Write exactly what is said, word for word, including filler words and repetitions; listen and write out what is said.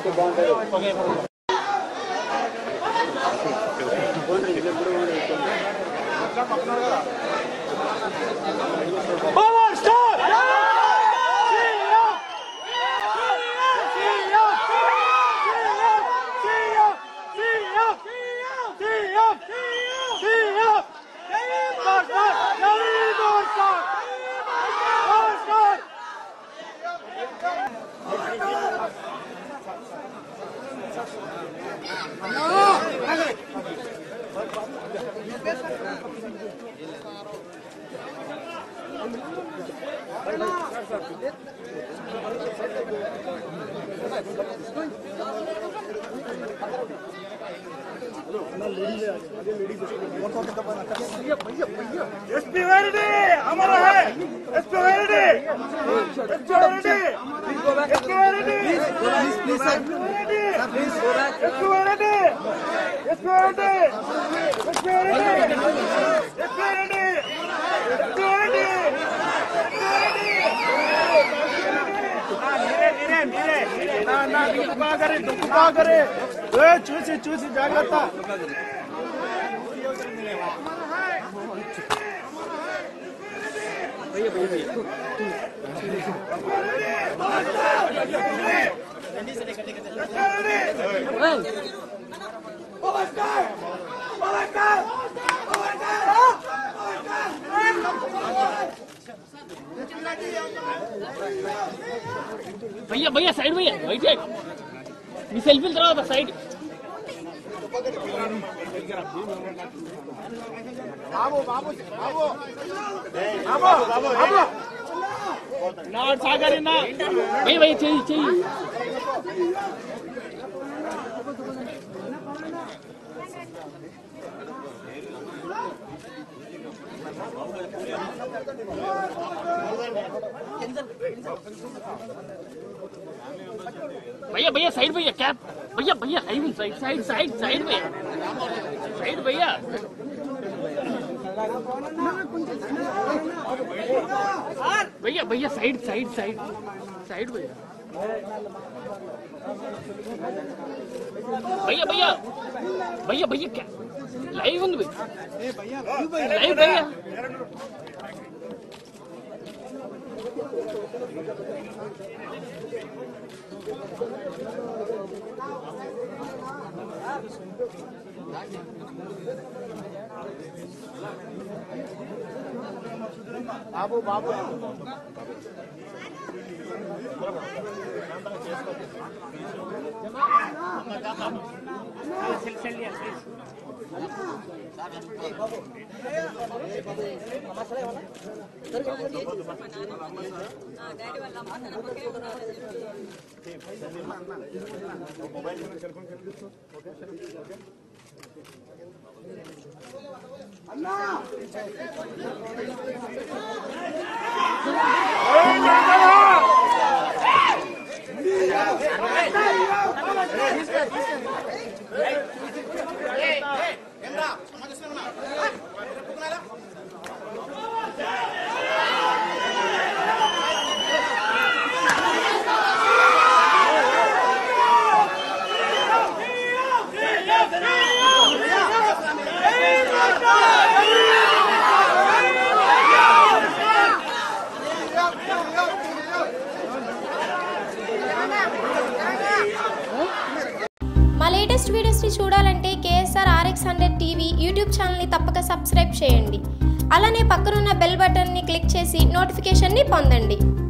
SP वेरिडी हमारा है एसपी वेरिडी एसपी वेरिडी एसपी वेरिडी please please sir please go back SP वेरिडी एसपी वेरिडी एसपी वेरिडी एसपी वेरिडी एसपी वेरिडी మీరే మీరే మీరే నా నా దుక్కు బాగరే దుక్కు బాగరే ఏ చూసి చూసి జాగ్రత్త भैया भैया भैया भैया भैया साइड भैया वाइट साइड मी सेल्फी तरह बस साइड बाबू बाबू बाबू बाबू बाबू बाबू ना सागर ना भैया भैया चाहिए चाहिए भैया भैया साइड भैया कैप भैया भैया live side side side side भैया साइड भैया भैया भैया साइड साइड साइड साइड भैया भैया भैया भैया भैया क्या लाइव ఉంది भैया लाइव भैया बाबू बाबू अन्ना మా లేటెస్ట్ వీడియోస్ని చూడాలంటే KSR RX hundred TV YouTube ఛానల్ని తప్పక సబ్స్క్రైబ్ చేయండి. అలానే పక్కనున్న బెల్ బటన్ని క్లిక్ చేసి నోటిఫికేషన్ని పొందండి.